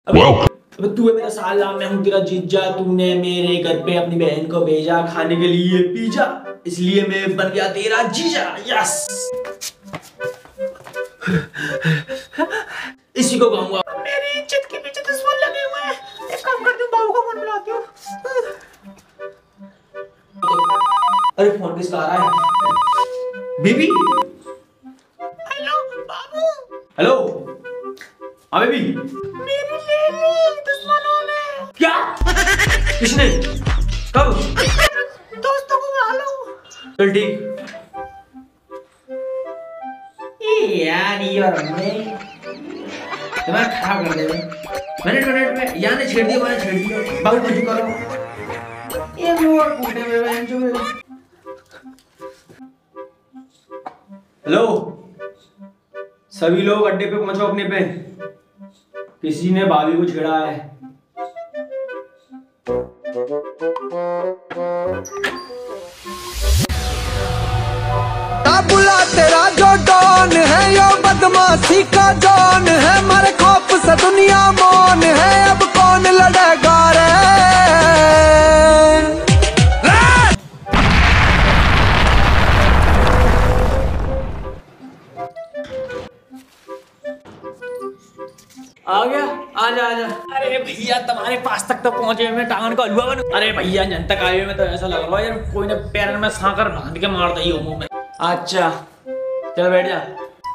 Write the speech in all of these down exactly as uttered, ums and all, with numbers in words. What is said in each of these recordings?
अबे अब तू है मेरा साला, मैं हूँ तेरा जीजा। तूने मेरे घर पे अपनी बहन को भेजा खाने के लिए पिज्जा, इसलिए मैं बन गया तेरा जीजा। यस, इसी को कहूँगा। मेरी इज्जत के पीछे दुश्मन लगे हुए हैं। एक काम करती हूँ, बाबू को फोन बुलाती हूँ। अरे फोन किसका आ रहा है? बीबी। हेलो बाबू। हेलो हाँ बेबी। मेरी ले ली दुश्मनों ने। क्या? किसने? कब? दोस्तों को मालूम। चल ठीक। ये यार ये और हमने दिमाग खराब कर दिया। मिनट मिनट में यहाँ ने छेड़ दिया, मैंने छेड़ दिया। बाबू कुछ करो। ये मोड़ कूटे में बहन जो मेरे। हेलो सभी लोग अड्डे पे पहुंचो अपने पे। किसी ने भाभी को छेड़ा है। बुला तेरा जो डॉन है, यो बदमाशी का डॉन है। मारे खौफ से दुनिया मौन है, अब कौन लड़ेगा रे? आ गया, आजा आजा। अरे भैया तुम्हारे पास तक तो पहुंचे, मैं टांगन का हलवा बनूं। अरे भैया जन तक आए में तो ऐसा लग रहा है यार कोई ने पैर में सांकर बांध के मार दी हो मुंह में। अच्छा चल बैठ जा।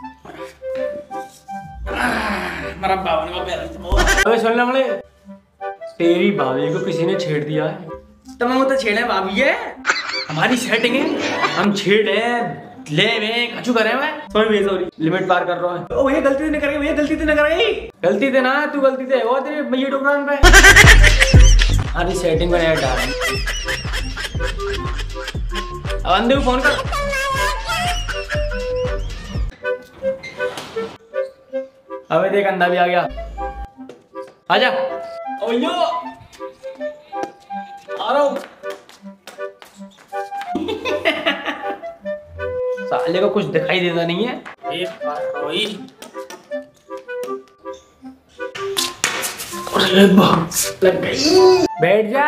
मेरा बावन का पैर। अबे सुन ले, तेरी भाभी को किसी ने छेड़ दिया है। तो मैं तो छेड़े भाभी है, हमारी सेटिंग है, हम छेड़े ले में कछु करे मैं। सॉरी सॉरी, लिमिट पार कर रहा है। ओ ये गलती नहीं करेगी, ये गलती नहीं करेगी। गलती थे ना, तू गलती थे वो तेरे भैया दुकान पे। हमारी सेटिंग में ऐड डाल। अब अंधे को फोन कर। अबे देख अंधा भी आ गया। आजा। ओयो आ रहा हूँ। साले को कुछ दिखाई देता नहीं है। एक बार रोई। अरे बाप लग गई। बैठ जा।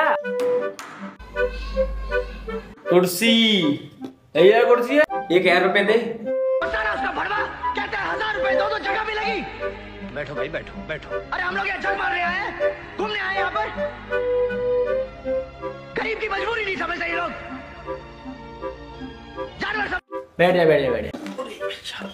कुर्सी ये कुर्सी है, ये क्या रुपए दे। उसका भरवा कहते हैं हजार रुपए दो, तो जगह भी लगी। बैठो भाई बैठो बैठो। अरे हम लोग यहाँ जल मार रहे हैं, घूमने आए यहाँ पर। गरीब की मजबूरी नहीं समझते ये लोग, जानवर सब। बैठ जा बैठ जा बैठ जा।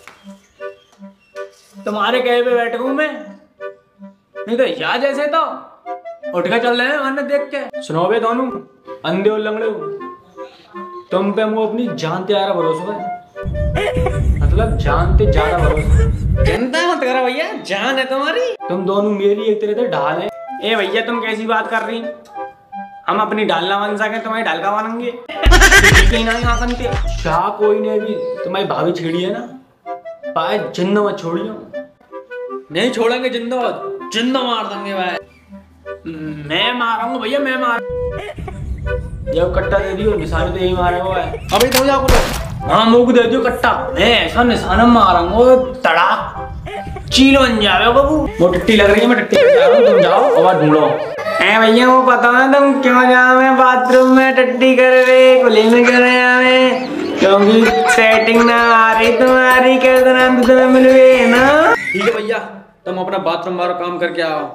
तुम्हारे कहे पे बैठ हूं मैं, नहीं तो याद ऐसे तो उठ के चल रहे हैं वरना देख के। सुनो बे दोनों अंधे और लंगड़े हो, तुम पे वो अपनी जानते आ रहा भरोसा है। मतलब जानते ज्यादा भरोसा। चिंता मत करो भैया, जान है तुम्हारी। तुम दोनों मेरी एक तरह से ढाल है। ए भैया तुम कैसी बात कर रही? हम अपनी ढाल ना बन सके, तुम्हारी ढाल का बनेंगे। क्या कोई ने भी तुम्हारी भाभी छेड़ी है ना, पाए जिंदा मत छोड़ियो। नहीं छोड़ेंगे, जिंदा जिंदा मार देंगे भाई। मैं मारूंगा भैया, मैं मार। जब कट्टा दे दियो निशाने तो यही मारे हुआ है। अभी तो जा बोलो। हाँ मुंह दे दियो कट्टा, मैं ऐसा निशाना मारूंगा तड़ाक चील बन जावे बाबू। वो टट्टी लग रही है, मैं टट्टी जा रहा हूँ, तुम जाओ और ढूंढो। ए भैया वो पता है तुम क्यों जावे बाथरूम में टट्टी कर रहे, कुली में कर रहे हमें? क्योंकि सेटिंग ना आ रही तुम्हारी, कैसे तुम्हें मिल गई ना। ठीक है भैया तुम अपना बाथरूम बारो काम करके आओ।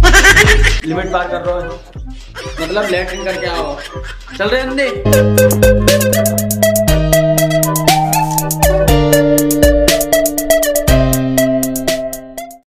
लिमिट पार कर रहे हो, मतलब लैट्रिन करके आओ। चल रहे अंधे।